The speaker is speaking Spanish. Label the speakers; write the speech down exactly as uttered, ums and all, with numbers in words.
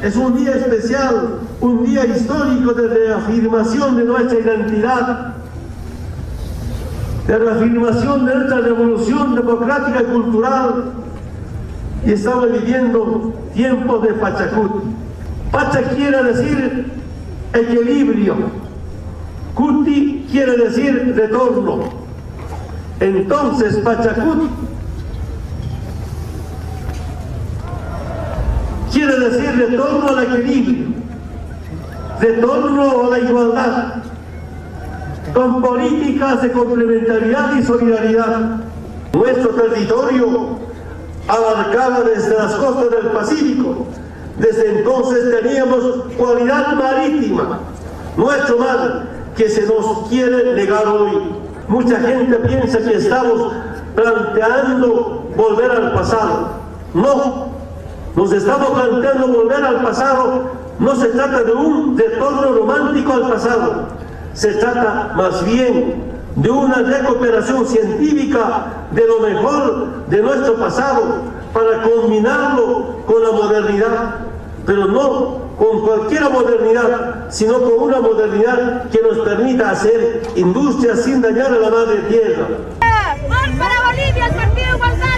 Speaker 1: es un día especial, un día histórico de reafirmación de nuestra identidad, de reafirmación de nuestra revolución democrática y cultural, y estamos viviendo tiempos de Pachacuti. Pacha quiere decir equilibrio, Cuti quiere decir retorno. Entonces Pachacuti quiere decir retorno al equilibrio, retorno a la igualdad, con políticas de complementariedad y solidaridad. Nuestro territorio abarcaba desde las costas del Pacífico. Desde entonces teníamos cualidad marítima. Nuestro mar, que se nos quiere negar hoy. Mucha gente piensa que estamos planteando volver al pasado. No, nos estamos planteando volver al pasado. No se trata de un retorno romántico al pasado. Se trata más bien de una recuperación científica de lo mejor de nuestro pasado para combinarlo con la modernidad, pero no con cualquier modernidad, sino con una modernidad que nos permita hacer industria sin dañar a la madre tierra.
Speaker 2: ¡Gol para Bolivia, el partido igualdad!